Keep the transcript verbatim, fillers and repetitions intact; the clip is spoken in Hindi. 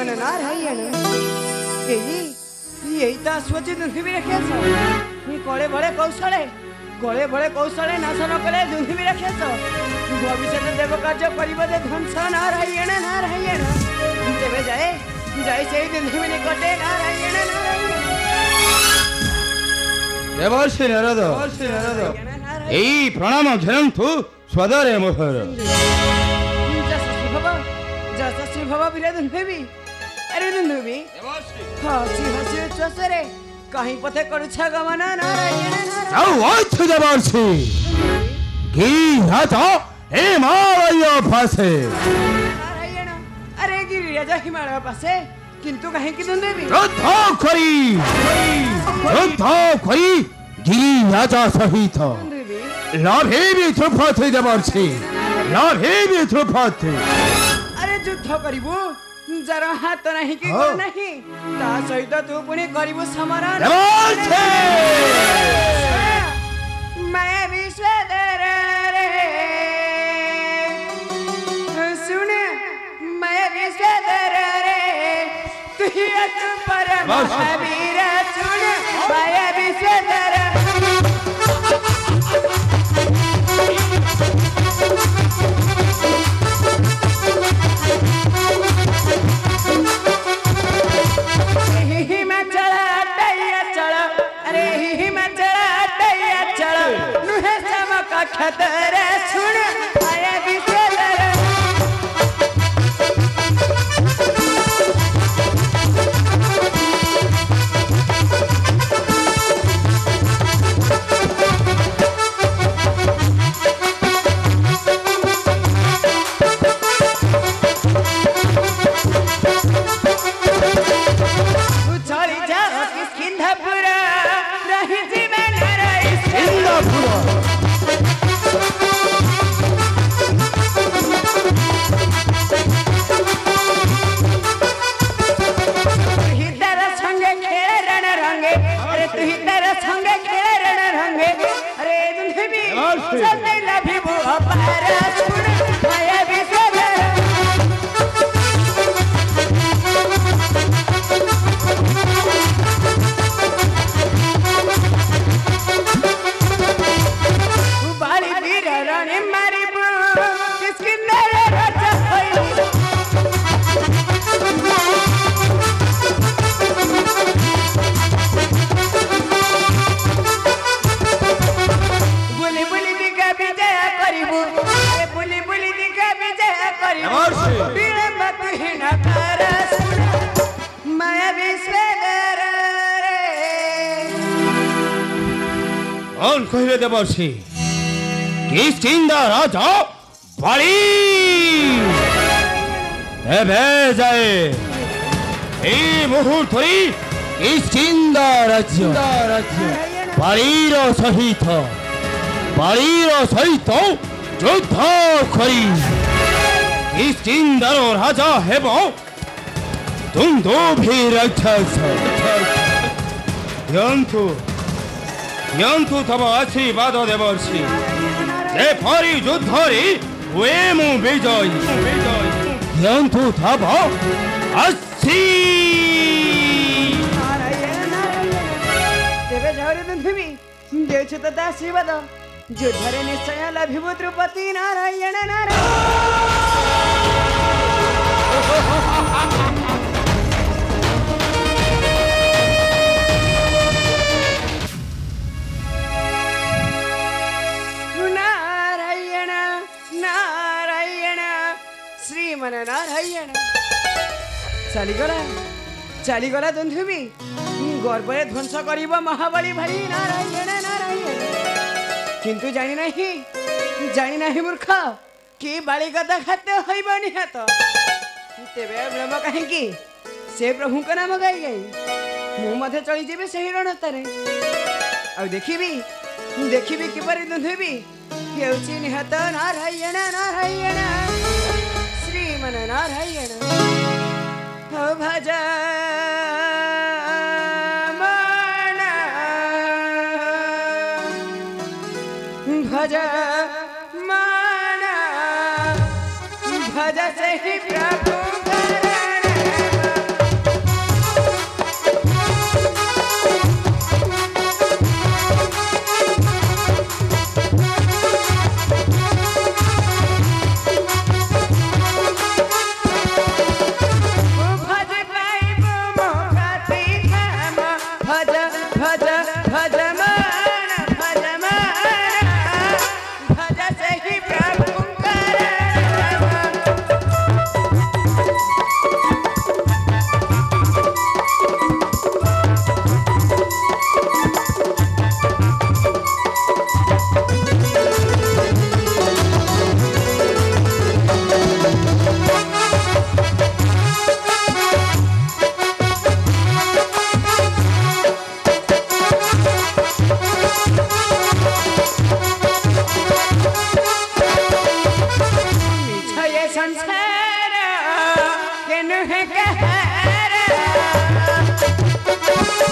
श्रीमन नारायण यही यही तो आसुची दुंधुबी राक्षस कले बड़े कौशले कले बड़े कौशले नाश न कले दुंधुबी राक्षस भविष्य देव कार्य कर ध्वंस नारायण नारायण तेरे जाए जाए से दुंधुबी निकटे नारायण नारायण देवर्षि नारद এই প্রণাম ঘেরন্তু সদরে মোহর যশস্বী ভব যশস্বী ভব বীর দুন্ধুবি अरे दुंधुबी हसी हसी उच्चस्वरे कहीं पथे करुछा गमन नारायण नारायण जाऊ ओथ देवर्षि की हाथ हिमालय पासे नारायण अरे गिरिराज हिमालय पासे किंतु कहीं की दुंधुबी युद्ध करी युद्ध करी गिरिराजा सहित लाभे भी ध्रुपति देवर्षि लाभे भी ध्रुपति अरे युद्ध करिबु जरा हाथ नहीं कि गोड़ नहीं ता सहित तू पुणी करिबु समरण देवर्षि मैं विश्वधर रे सुन मैं विश्वधर रे तू ही अत परम महावीर सुन मैं विश्वधर खतर सुन आया विश्वधर चली जा किस्किंधापुर रही जीवन रही किस्किंधापुर कौन कहले देवर्षि किष्किंधा राजा बलि तेबे जाए ए मुहूर्तरी किष्किंधा राज्य बलिर सहित बलिर सहित युद्ध करी किष्किंधार राजा हेब दुंदुभि राक्षस यंतु यंतु तब आशीर्वाद देवर्षि जे परी युद्धरी वे मु विजयी यंतु तब आशी तेरे झरे दुंधुबी देछ त आशीर्वाद युद्धरे निश्चय लभिबु द्रुपति नारायण नारायण श्रीमन नारायण चलीगला चलीगला दुंधुबी गर्भरे ध्वंस करिबा महाबली भारी नारायण नारायण किंतु जानी नहीं जानी नहीं मूर्ख कि बालिगता खाद्य होइब निहत तेबे विलंब कहीं से प्रभु का नाम गाई गई मु मधे चली जेबे सही रणतारे आ देखिबी देखिबी किपरि दुंधुबी हेउची निहत नारायण नारायण श्रीमन नारायण भज भज मन भज से ही प्रभु नुहे कहर